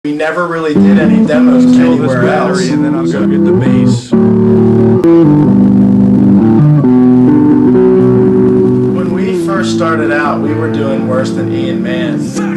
We never really did any demos anywhere else. And then I'll go get the bass. When we first started out, we were doing worse than Ian Mann.